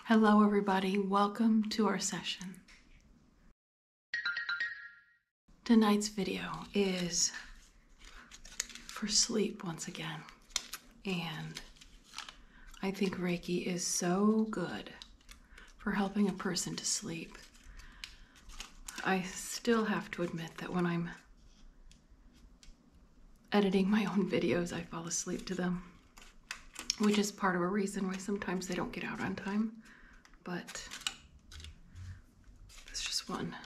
Hello everybody, welcome to our session. Tonight's video is for sleep once again, and I think Reiki is so good for helping a person to sleep. I still have to admit that when I'm editing my own videos, I fall asleep to them, which is part of a reason why sometimes they don't get out on time, but that's just one.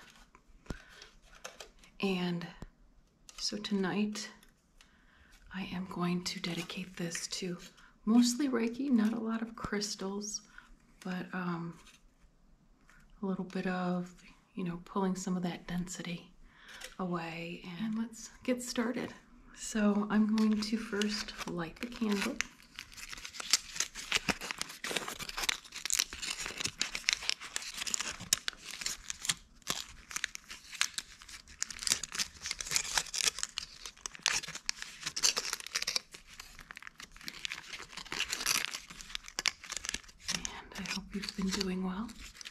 And so tonight I am going to dedicate this to mostly Reiki, not a lot of crystals, but a little bit of, pulling some of that density away. And let's get started. So I'm going to first light the candle. I hope you've been doing well.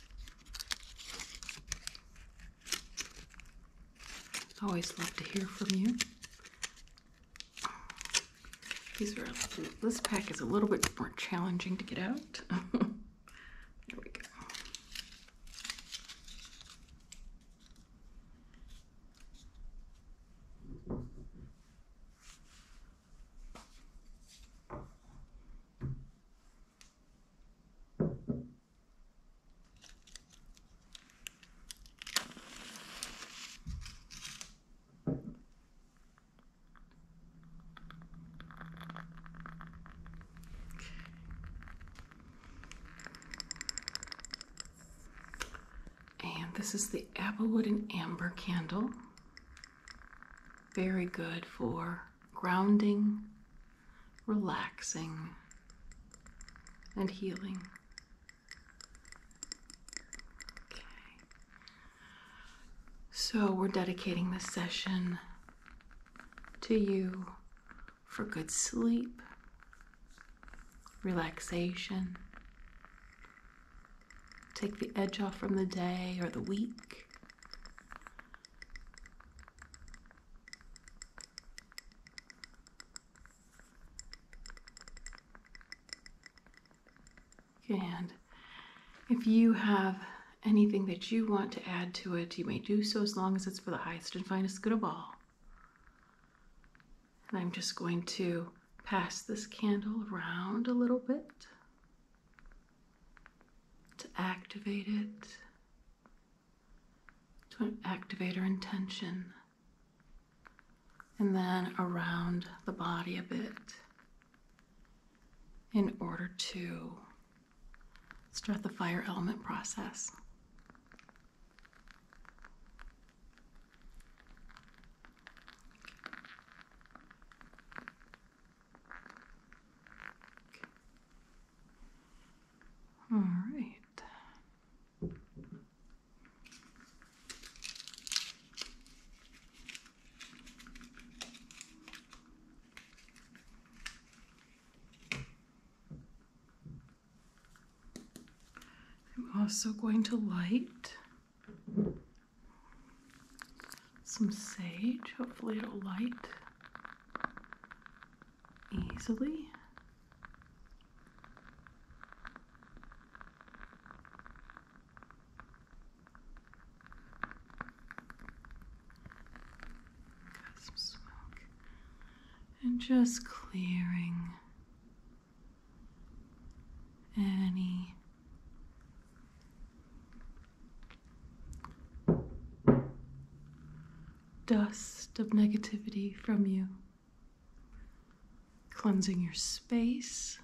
Always love to hear from you. This pack is a little bit more challenging to get out. There we go. This is the Applewood and Amber candle. Very good for grounding, relaxing, and healing. Okay. So we're dedicating this session to you for good sleep, relaxation, take the edge off from the day or the week. And if you have anything that you want to add to it, you may do so as long as it's for the highest and finest good of all. And I'm just going to pass this candle around a little bit to activate it, to activate our intention, and then around the body a bit in order to start the fire element process. All right. I'm also going to light some sage. Hopefully it'll light easily. Got some smoke. And just clearing any dust of negativity from you, cleansing your space,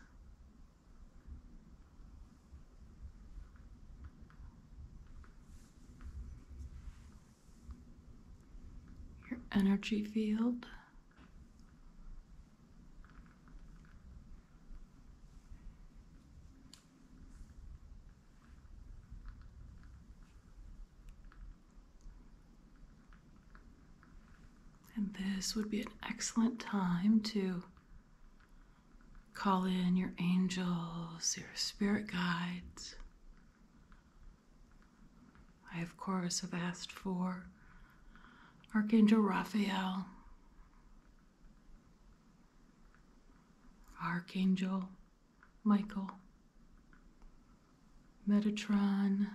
your energy field. And this would be an excellent time to call in your angels, your spirit guides, course, have asked for Archangel Raphael, Archangel Michael, Metatron,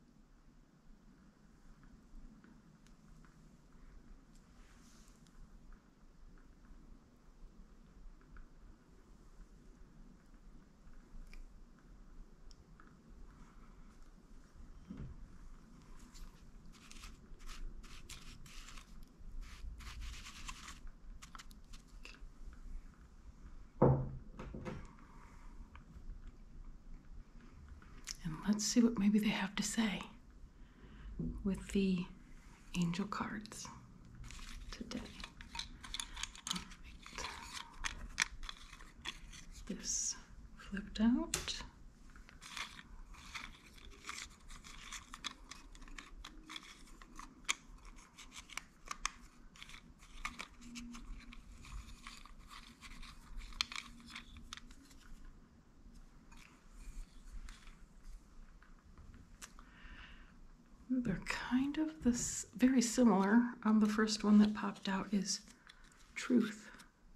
and let's see what maybe they have to say with the angel cards today. All right. This flipped out. They're kind of very similar. The first one that popped out is truth.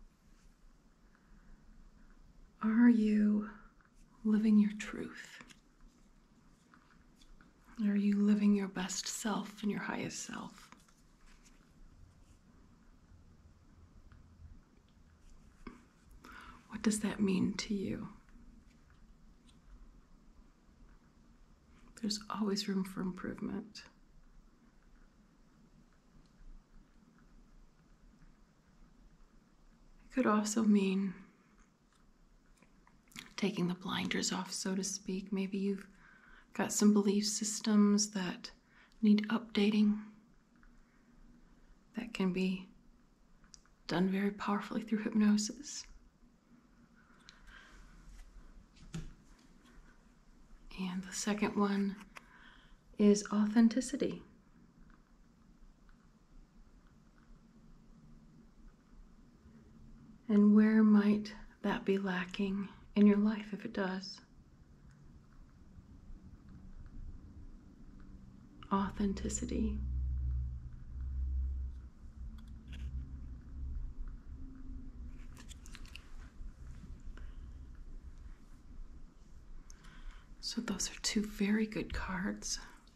Are you living your truth? Are you living your best self and your highest self? What does that mean to you? There's always room for improvement. It could also mean taking the blinders off, so to speak. Maybe you've got some belief systems that need updating. That can be done very powerfully through hypnosis. And the second one is authenticity. And where might that be lacking in your life if it does? Authenticity. So those are two very good cards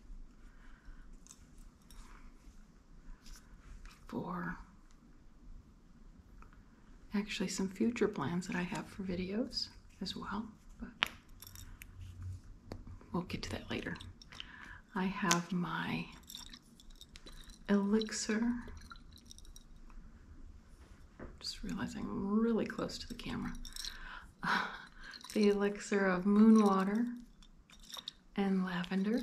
for actually some future plans that I have for videos as well, but we'll get to that later. I have my elixir. Just realizing I'm really close to the camera. The elixir of moon water and lavender.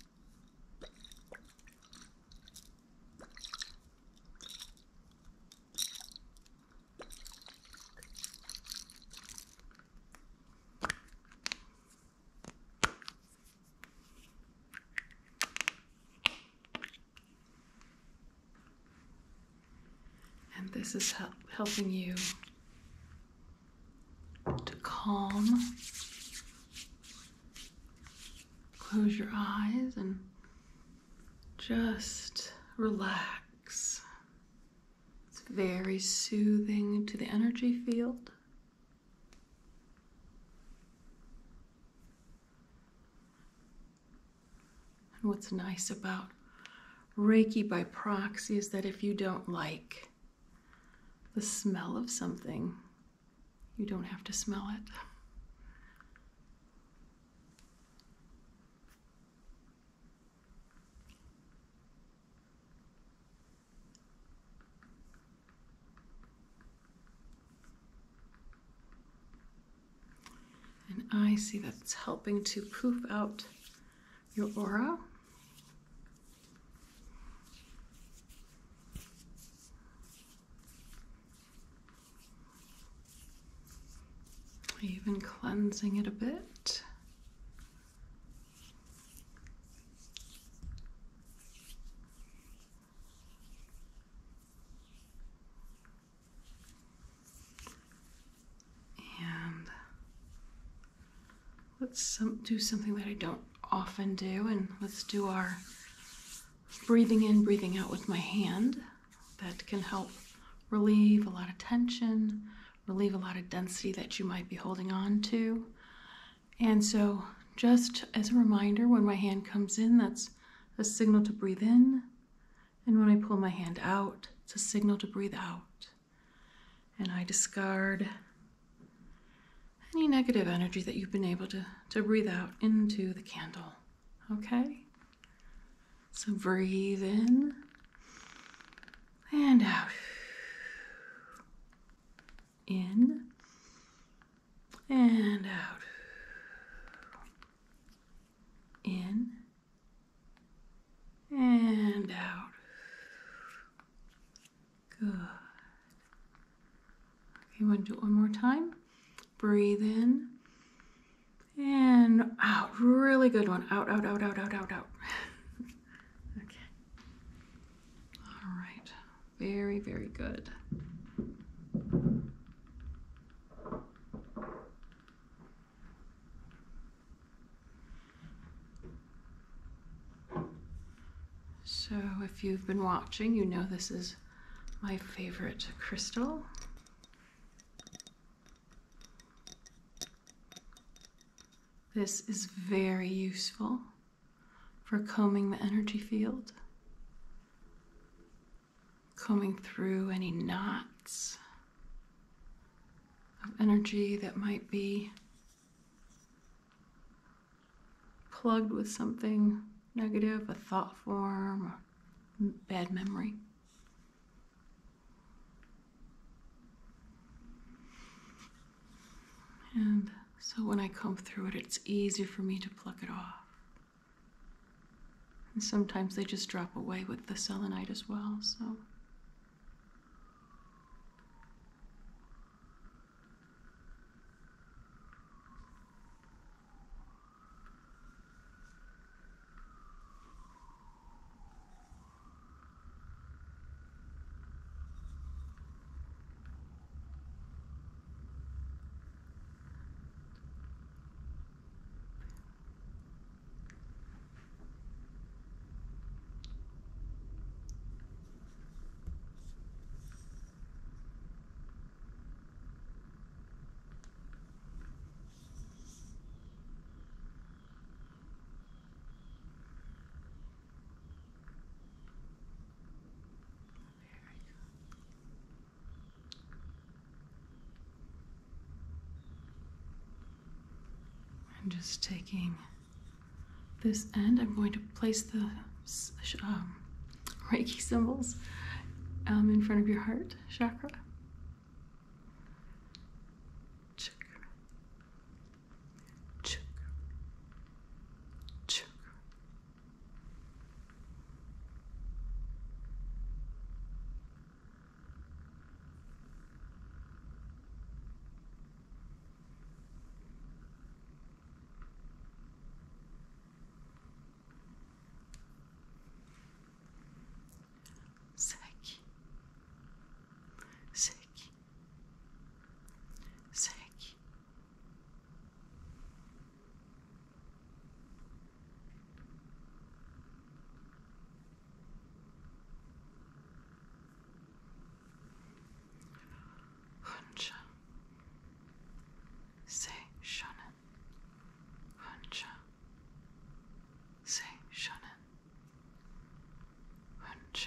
And this is helping you to calm. Close your eyes and just relax. It's very soothing to the energy field. And what's nice about Reiki by proxy is that if you don't like the smell of something, you don't have to smell it. And I see that it's helping to poof out your aura. Even cleansing it a bit. And let's do something that I don't often do, and let's do our breathing in, breathing out with my hand. That can help relieve a lot of tension, relieve a lot of density that you might be holding on to. And so just as a reminder, when my hand comes in, that's a signal to breathe in. And when I pull my hand out, it's a signal to breathe out. And I discard any negative energy that you've been able to breathe out into the candle. Okay? So breathe in and out. In and out. In and out. Good. Okay, want to do it one more time? Breathe in and out. Really good one. Out, out, out, out, out, out, out. Okay. All right. Very, very good. So if you've been watching, you know this is my favorite crystal. This is very useful for combing the energy field, combing through any knots of energy that might be plugged with something negative, a thought form, or bad memory. And so when I comb through it, it's easy for me to pluck it off. And sometimes they just drop away with the selenite as well, so. I'm just taking this end. I'm going to place the Reiki symbols in front of your heart chakra. Chakra. Chakra. Chakra. Seiki. Seiki. Seiki. Huncha. Sei shonen. Huncha. Sei shonen. Huncha.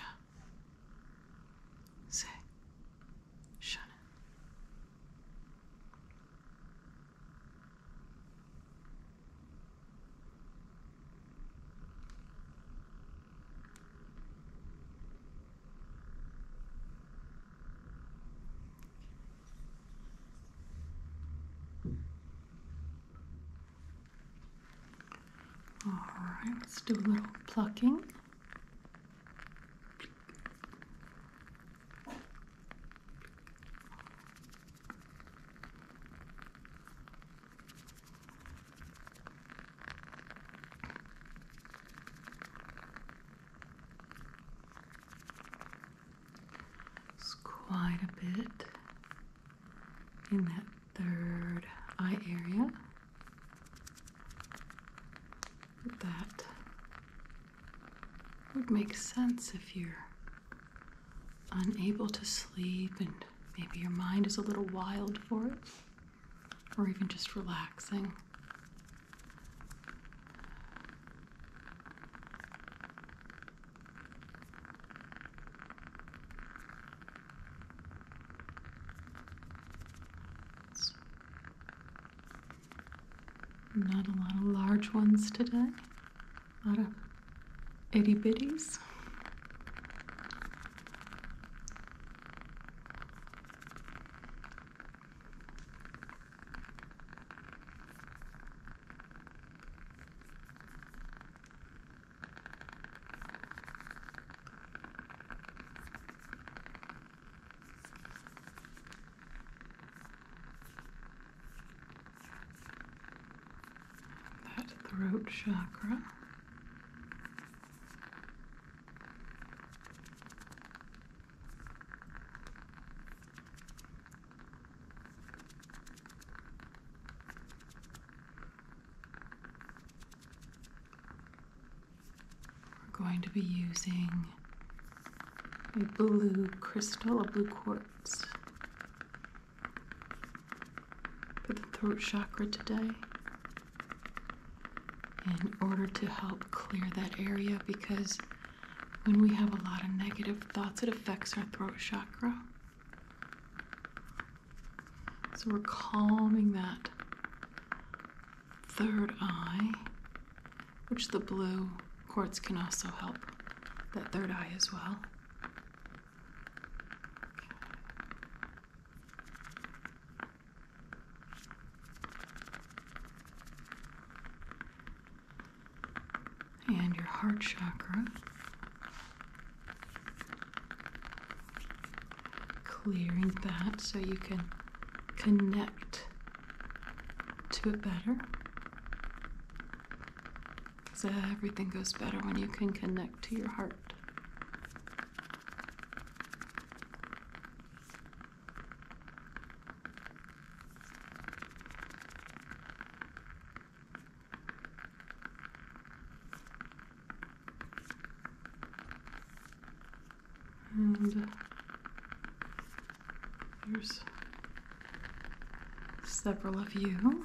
Sei shonen. All right, let's do a little plucking. It's quite a bit in that third eye area. Put that would make sense if you're unable to sleep and maybe your mind is a little wild for it, or even just relaxing. Not a lot of large ones today. A lot of itty bitties. That throat chakra. We're going to be using a blue crystal, a blue quartz, for the throat chakra today, in order to help clear that area, because when we have a lot of negative thoughts, it affects our throat chakra. So we're calming that third eye, which the blue quartz can also help that third eye as well. And your heart chakra. Clearing that so you can connect to it better. Because everything goes better when you can connect to your heart. And there's several of you who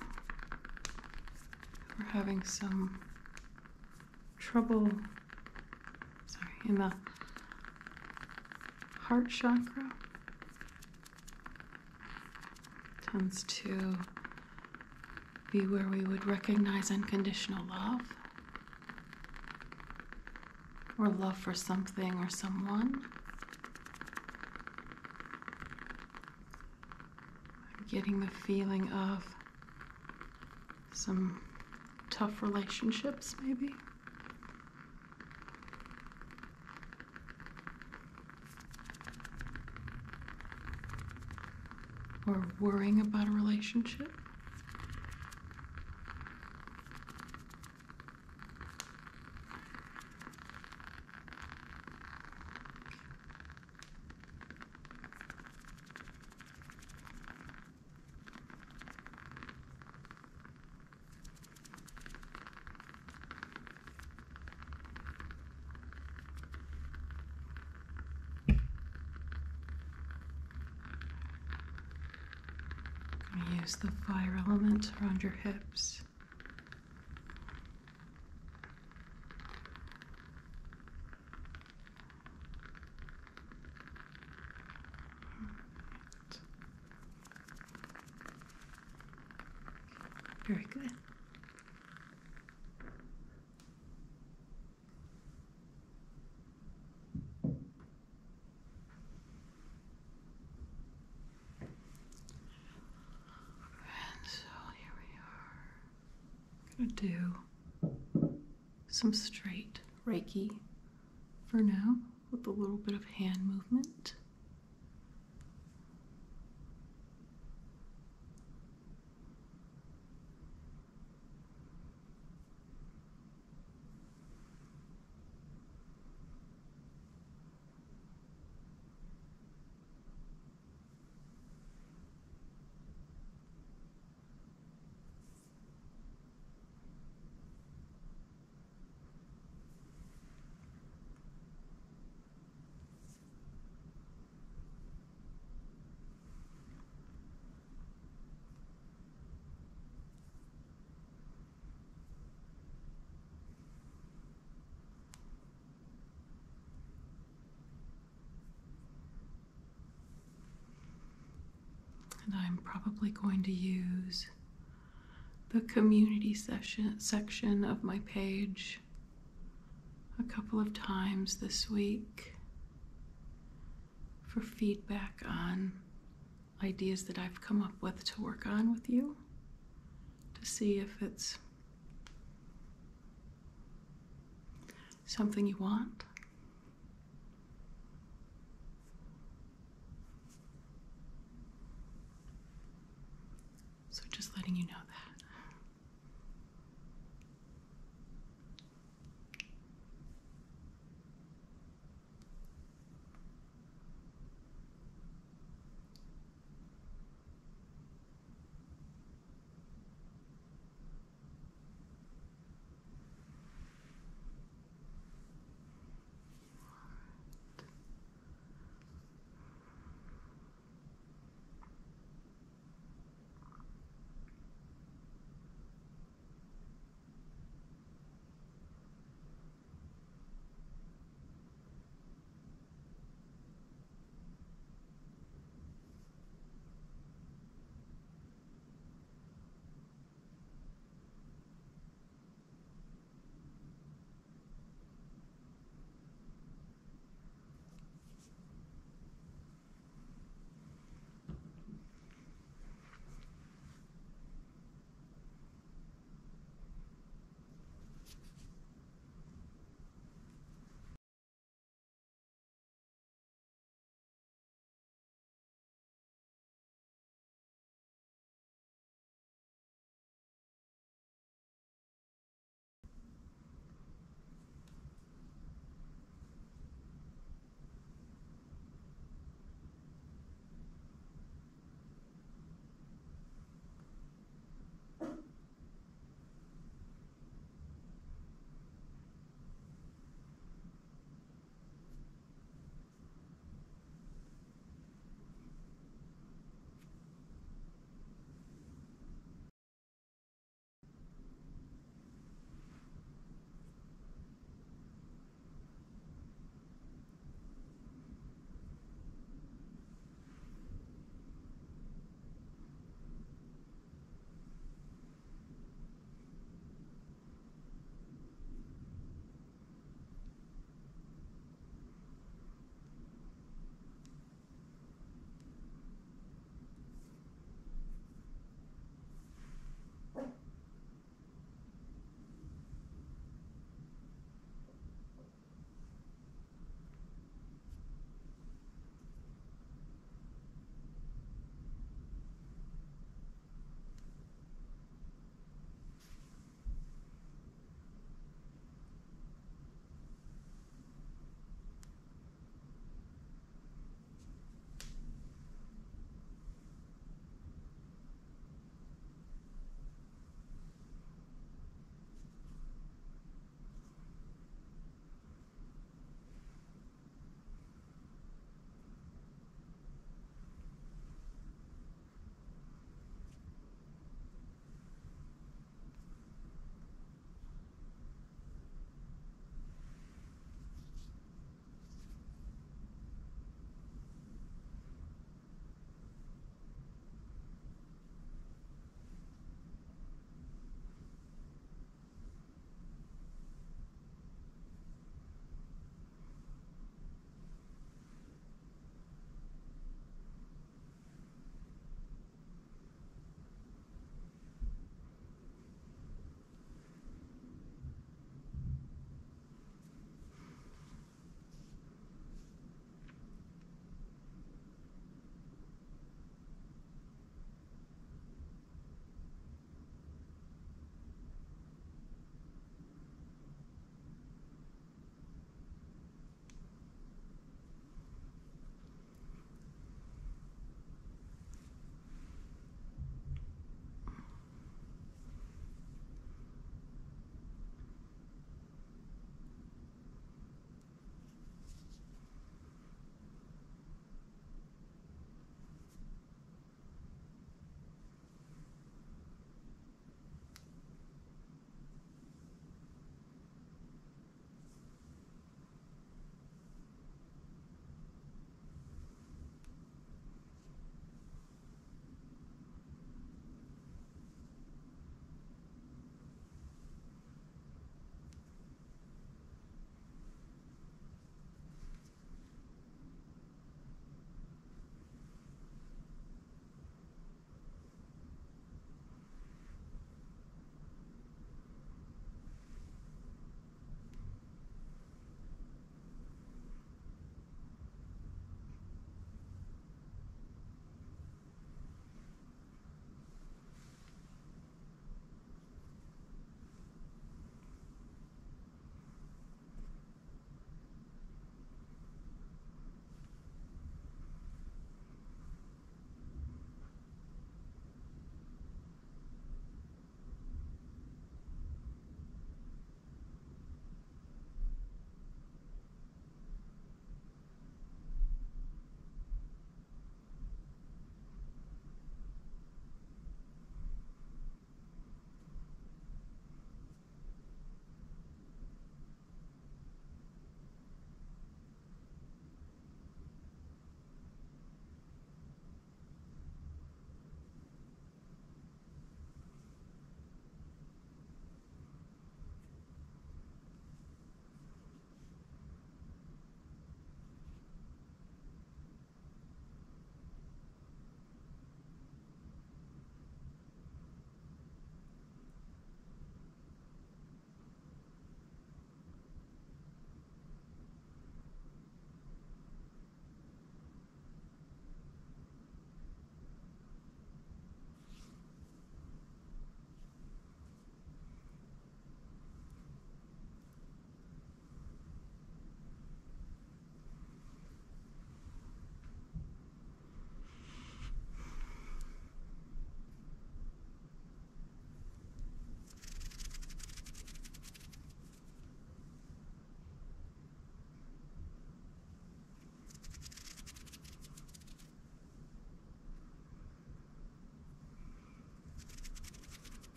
are having some trouble, in the heart chakra. Tends to be where we would recognize unconditional love, or love for something or someone. I'm getting the feeling of some tough relationships, maybe. Or worrying about a relationship. Use the fire element around your hips. Very good. Do some straight Reiki for now with a little bit of hand movement. probably going to use the community section of my page a couple of times this week for feedback on ideas that I've come up with to work on with you, to see if it's something you want. So just letting you know that.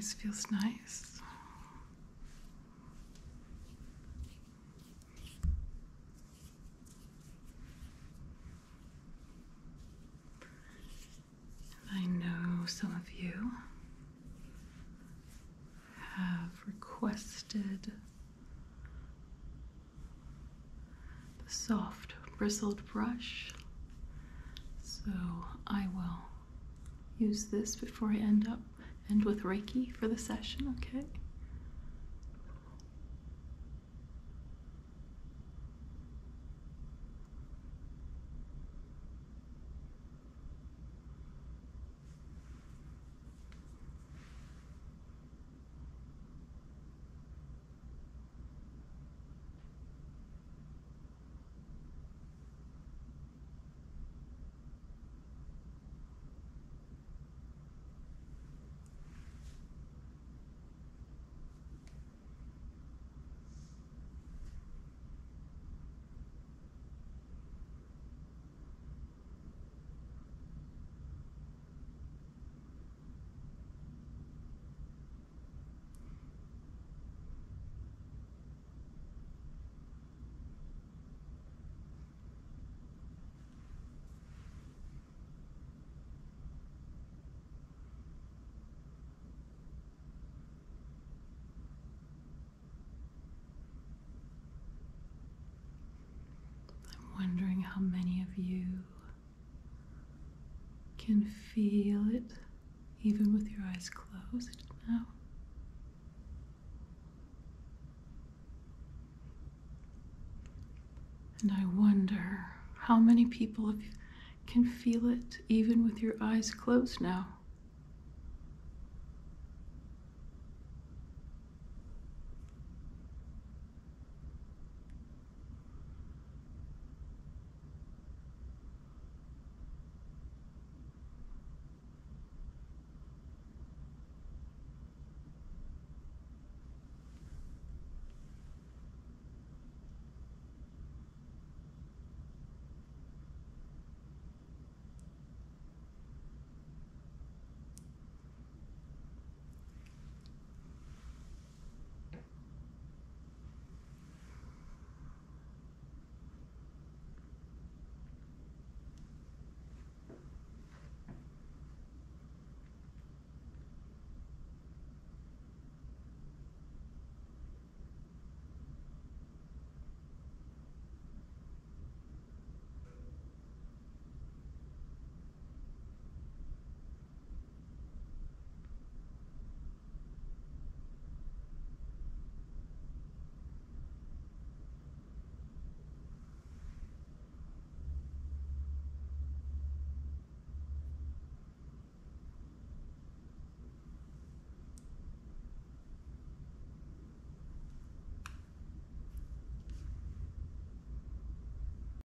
nice, feels nice. I know some of you have requested the soft bristled brush, so I will use this before I end with Reiki for the session, okay? I'm wondering how many of you can feel it even with your eyes closed now. And I wonder how many people can feel it even with your eyes closed now.